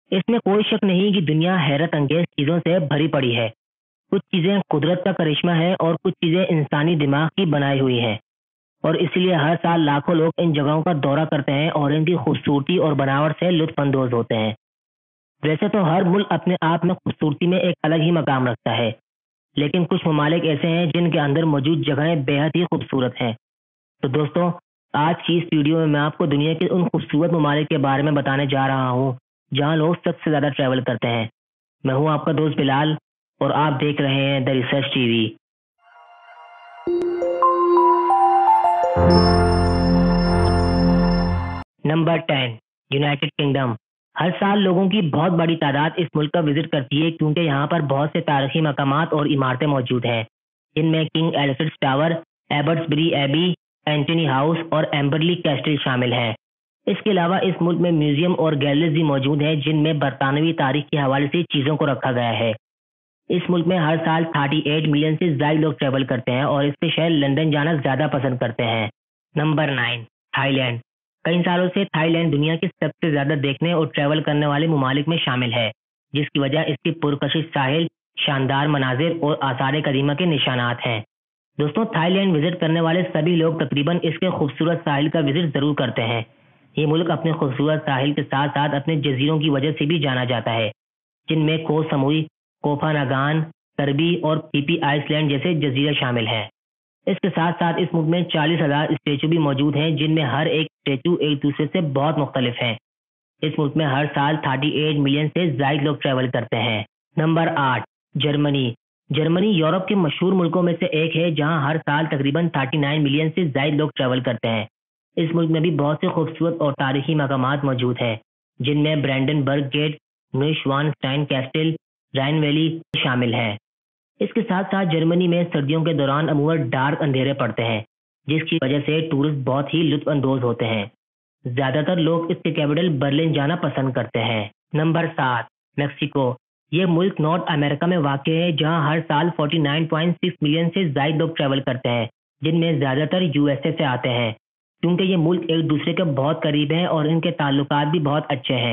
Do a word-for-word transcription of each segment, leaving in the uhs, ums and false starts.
اس میں کوئی شک نہیں کہ دنیا حیرت انگیز چیزوں سے بھری پڑی ہے۔ کچھ چیزیں قدرت کا کرشمہ ہے اور کچھ چیزیں انسانی دماغ کی بنائی ہوئی ہیں، اور اس لیے ہر سال لاکھوں لوگ ان جگہوں کا دورہ کرتے ہیں اور ان کی خوبصورتی اور بناوٹ سے لطف اندوز ہوتے ہیں۔ ویسے تو ہر ملک اپنے آپ میں خوبصورتی میں ایک الگ ہی مقام رکھتا ہے، لیکن کچھ ممالک ایسے ہیں جن کے اندر موجود جگہیں بے حد ہی خوبصورت ہیں۔ تو دوستوں، آج کی اس ویڈیو میں میں آپ کو دنیا کے ان خوبصورت ممالک کے بارے میں بتانے جا رہا ہوں جہاں لوگ سب سے زیادہ ٹریول کرتے ہیں۔ میں ہوں آپ کا دوست بلال اور آپ دیکھ رہے ہیں the research T V. Number ten, United Kingdom. ہر سال لوگوں کی بہت بڑی تعداد اس ملک کا وزٹ کرتی ہے کیونکہ یہاں پر بہت سے تاریخی مقامات اور عمارتیں موجود ہیں، جن میں King Alfred tower, Abbotsbury Abbey, Antony House اور ایمبرلی کیسٹل شامل ہیں۔ اس کے علاوہ اس ملک میں میوزیم اور گیلریز بھی موجود ہیں جن میں برطانوی تاریخ کے حوالے سے چیزوں کو رکھا گیا ہے۔ اس ملک میں ہر سال اڑتیس ملین سے زائد لوگ ٹریول کرتے ہیں اور اس کے شہر لندن جانا زیادہ پسند کرتے ہیں۔ Number nine, Thailand. کئی سالوں سے تھائی لینڈ دنیا کے سب سے زیادہ دیکھنے اور ٹریول کرنے والے ممالک میں شامل ہے، جس کی وجہ اس کی پرکشش ساحل، شاندار مناظر اور آثار قدیمہ کے نشانات ہیں۔ دوستوں، تھائی لینڈ وزٹ کرنے والے سبھی لوگ تقریباً اس کے خوبصورت ساحل کا وزٹ ضرور کرتے ہیں۔ یہ ملک اپنے خوبصورت ساحل کے ساتھ ساتھ اپنے جزیروں کی وجہ سے بھی جانا جاتا ہے، جن میں کو سموئی، کوفا ناگان، کربی اور پی پی آئس لینڈ جیسے جزیرے شامل ہیں۔ اس کے ساتھ ساتھ اس ملک میں چالیس ہزار اسٹیچو بھی موجود ہیں، جن میں ہر ایک اسٹیچو ایک دوسرے سے بہت مختلف ہیں۔ اس ملک میں ہر سال اڑتیس ملین سے زائد لوگ ٹریول کرتے ہیں۔ نمبر آٹھ، جرمنی۔ جرمنی یورپ کے مشہور ملکوں میں سے ایک ہے جہاں ہر سال تقریباً انتیس ملین سے زائد لوگ ٹریول کرتے ہیں۔ اس ملک میں بھی بہت سے خوبصورت اور تاریخی مقامات موجود ہیں، جن میں Brandenburg gate, Neuschwanstein castle, Rhine valley شامل ہیں۔ اس کے ساتھ ساتھ جرمنی میں سردیوں کے دوران عموماً ڈارک اندھیرے پڑتے ہیں، جس کی وجہ سے ٹورسٹ بہت ہی لطف اندوز ہوتے ہیں۔ زیادہ تر لوگ اس کے کیپٹل برلن جانا پسند کرتے ہیں۔ نمبر سات، میکسیکو۔ یہ ملک نارتھ امریکہ میں واقع ہے جہاں ہر سال انچاس پوائنٹ چھ ملین سے زائد لوگ ٹریول کرتے ہیں، جن میں زیادہ تر یو ایس اے سے آتے ہیں، کیونکہ یہ ملک ایک دوسرے کے بہت قریب ہیں اور ان کے تعلقات بھی بہت اچھے ہیں۔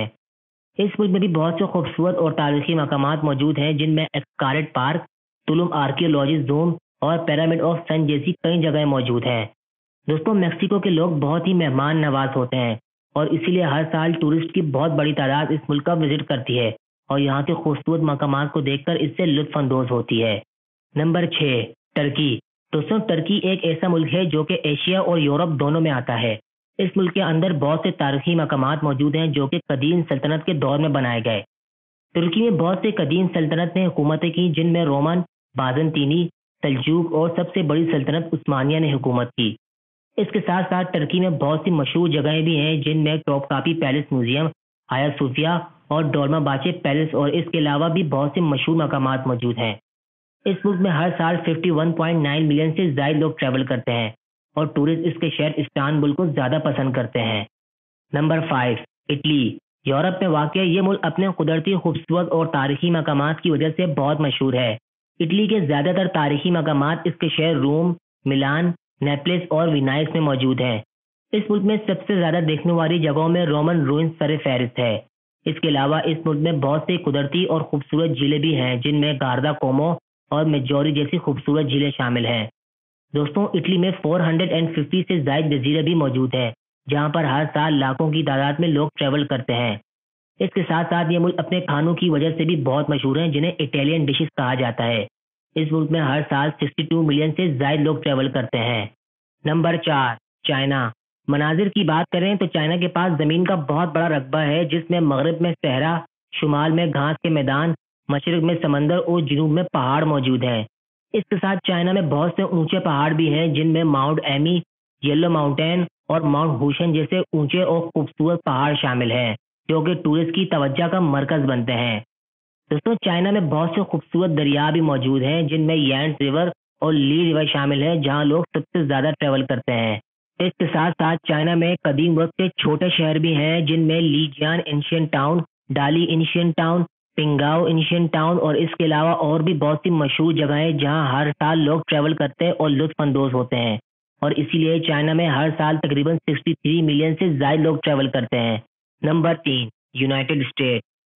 اس ملک میں بھی بہت سے خوبصورت اور تاریخی مقامات موجود ہیں، جن میں Xcaret park, Tulum archaeology zone اور پیرامڈ آف سن جیسی کئی جگہیں موجود ہیں۔ دوستوں، میکسیکو کے لوگ بہت ہی مہمان نواز ہوتے ہیں اور اسی لیے ہر سال ٹورسٹ کی بہت بڑی تعداد اس ملک کا وزٹ کرتی ہے اور یہاں کے خوبصورت مقامات کو دیکھ کر اس سے لطف اندوز ہوتی ہے۔ نمبر چھ، ترکی۔ دوستوں، ترکی ایک ایسا ملک ہے جو کہ ایشیا اور یورپ دونوں میں آتا ہے۔ اس ملک کے اندر بہت سے تاریخی مقامات موجود ہیں جو کہ قدیم سلطنت کے دور میں بنائے گئے۔ ترکی میں بہت سے قدیم سلطنت نے حکومتیں کی، جن میں رومن، بازنطینی، سلجوق اور سب سے بڑی سلطنت عثمانیہ نے حکومت کی۔ اس کے ساتھ ساتھ ترکی میں بہت سی مشہور جگہیں بھی ہیں، جن میں ٹاپ کاپی پیلس میوزیم، آیا صوفیہ اور ڈولما باچے پیلس اور اس کے علاوہ بھی بہت سے مشہور مقامات موجود ہیں۔ اس ملک میں ہر سال اکاون پوائنٹ نو ملین سے زائد لوگ ٹریول کرتے ہیں اور ٹورسٹ اس کے شہر استنبول کو زیادہ پسند کرتے ہیں۔ Number five, Italy. یورپ میں واقع یہ ملک اپنے قدرتی خوبصورت اور تاریخی مقامات کی وجہ سے بہت مشہور ہے۔ اٹلی کے زیادہ تر تاریخی مقامات اس کے شہر روم، ملان، نیپلس اور وینائس میں موجود ہیں۔ اس ملک میں سب سے زیادہ دیکھنے والی جگہوں میں رومن روئنز سر فہرست ہے۔ اس کے علاوہ اس ملک میں بہت سی قدرتی اور خوبصورت جھیلیں بھی ہیں، جن میں گاردا کومو اور میجوری جیسی خوبصورت جھیلیں شامل ہیں۔ دوستوں، اٹلی میں چار سو پچاس سے زائد جزیرے بھی موجود ہیں، جہاں پر ہر سال لاکھوں کی تعداد میں لوگ ٹریول کرتے ہیں۔ اس کے ساتھ ساتھ یہ ملک اپنے کھانوں کی وجہ سے بھی بہت مشہور ہیں، جنہیں اٹالین ڈشز کہا جاتا ہے۔ اس ملک میں ہر سال باسٹھ ملین سے زائد لوگ ٹریول کرتے ہیں۔ نمبر چار، چائنا۔ مناظر کی بات کریں تو چائنا کے پاس زمین کا بہت بڑا رقبہ ہے، جس میں مغرب میں صحرا، شمال میں گھاس کے میدان، مشرق میں سمندر اور جنوب میں پہاڑ موجود ہیں۔ اس کے ساتھ چائنا میں بہت سے اونچے پہاڑ بھی ہیں، جن میں ماؤنٹ ایمی، یلو ماؤنٹین اور ماؤنٹ ہوشن جیسے اونچے اور خوبصورت پہاڑ شامل ہیں، جو کہ ٹورسٹ کی توجہ کا مرکز بنتے ہیں۔ دوستوں، چائنا میں بہت سے خوبصورت دریا بھی موجود ہیں، جن میں یانس ریور اور لی ریور شامل ہیں، جہاں لوگ سب سے زیادہ ٹریول کرتے ہیں۔ اس کے ساتھ ساتھ چائنا میں قدیم وقت کے چھوٹے شہر بھی ہیں، جن میں لیجیان انشین ٹاؤن، ڈالی انشین ٹاؤن، پنگاؤ انشین ٹاؤن اور اس کے علاوہ اور بھی بہت سی مشہور جگہیں جہاں ہر سال لوگ ٹریول کرتے ہیں اور لطف اندوز ہوتے ہیں، اور اسی لیے چائنا میں ہر سال تقریباً تریسٹھ ملین سے زائد لوگ ٹریول کرتے ہیں۔ نمبر تین، یونائٹڈ اسٹیٹ۔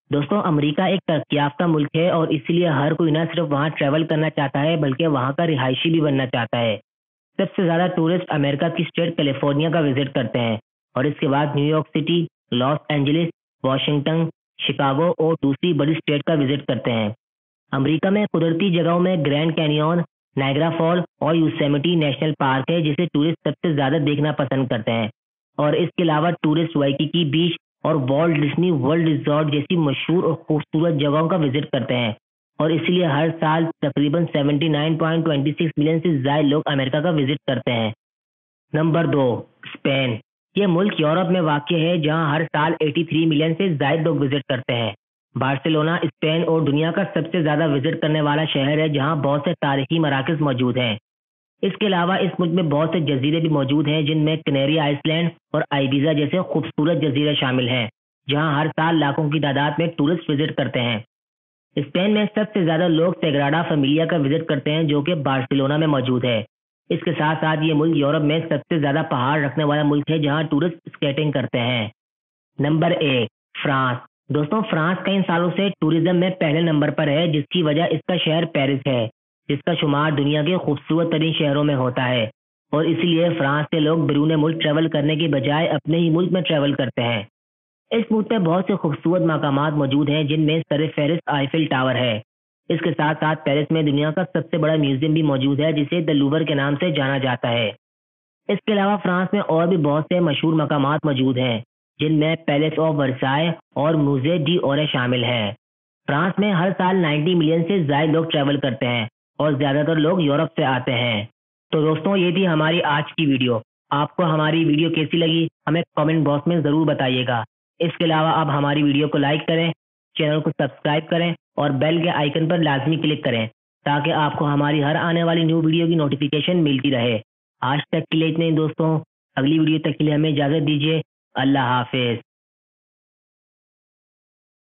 دوستوں امریکہ ایک ترقی یافتہ ملک ہے اور اسی لیے ہر کوئی نہ صرف وہاں ٹریول کرنا چاہتا ہے بلکہ وہاں کا رہائشی بھی بننا چاہتا ہے۔ سب سے زیادہ ٹورسٹ امریکہ کی اسٹیٹ کیلیفورنیا کا وزٹ کرتے ہیں اور اس کے بعد New York City, Los Angeles, Washington, Chicago اور دوسری بڑی اسٹیٹ کا وزٹ کرتے ہیں۔ امریکہ میں قدرتی جگہوں میں گرینڈ کینیون، نائگرا فال اور یوسیمیٹی نیشنل پارک ہے جسے ٹورسٹ سب سے زیادہ دیکھنا پسند کرتے ہیں، اور اس کے علاوہ ٹورسٹ وائکیکی بیچ اور والٹ ڈزنی ورلڈ ریزورٹ جیسی مشہور اور خوبصورت جگہوں کا وزٹ کرتے ہیں، اور اس لیے ہر سال تقریباً seventy nine point twenty six million سے زائد لوگ امریکہ کا وزٹ کرتے ہیں۔ نمبر دو، اسپین۔ یہ ملک یورپ میں واقع ہے جہاں ہر سال ایٹی تھری ملین سے زائد لوگ وزٹ کرتے ہیں۔ بارسلونا اسپین اور دنیا کا سب سے زیادہ وزٹ کرنے والا شہر ہے جہاں بہت سے تاریخی مراکز موجود ہیں۔ اس کے علاوہ اس ملک میں بہت سے جزیرے بھی موجود ہیں جن میں کنیری آئس لینڈ اور آئیبیزا جیسے خوبصورت جزیرے شامل ہیں جہاں ہر سال لاکھوں کی تعداد میں ٹورسٹ وزٹ کرتے ہیں۔ اسپین میں سب سے زیادہ لوگ سیگراڈا فیملیا کا وزٹ کرتے ہیں جو کہ بارسلونا میں موجود ہے۔ اس کے ساتھ ساتھ یہ ملک یورپ میں سب سے زیادہ پہاڑ رکھنے والا ملک ہے جہاں ٹورسٹ اسکیٹنگ کرتے ہیں۔ نمبر ایک، فرانس۔ دوستوں فرانس کئی سالوں سے ٹوریزم میں پہلے نمبر پر ہے جس کی وجہ اس کا شہر پیرس ہے جس کا شمار دنیا کے خوبصورت ترین شہروں میں ہوتا ہے، اور اسی لیے فرانس سے لوگ بیرون ملک ٹریول کرنے کے بجائے اپنے ہی ملک میں ٹریول کرتے ہیں۔ اس ملک میں بہت سے خوبصورت مقامات موجود ہیں جن میں سر فہرست آئیفل ٹاور ہے۔ اس کے ساتھ ساتھ پیرس میں دنیا کا سب سے بڑا میوزیم بھی موجود ہے جسے دی لوور کے نام سے جانا جاتا ہے۔ اس کے علاوہ فرانس میں اور بھی بہت سے مشہور مقامات موجود ہیں جن میں پیلس آف ورسائے اور موزے ڈی اورے شامل ہیں۔ فرانس میں ہر سال نائنٹی ملین سے زائد لوگ ٹریول کرتے ہیں اور زیادہ تر لوگ یورپ سے آتے ہیں۔ تو دوستوں یہ تھی ہماری آج کی ویڈیو۔ آپ کو ہماری ویڈیو کیسی لگی ہمیں کامنٹ باکس میں ضرور بتائیے گا۔ اس کے علاوہ آپ ہماری ویڈیو کو لائک کریں، چینل کو سبسکرائب کریں اور بیل کے آئیکن پر لازمی کلک کریں تاکہ آپ کو ہماری ہر آنے والی نیو ویڈیو کی نوٹیفیکیشن ملتی رہے۔ آج تک کے لیے اتنے ہی دوستوں، اگلی ویڈیو تک کے لیے ہمیں اجازت دیجیے۔ اللہ حافظ۔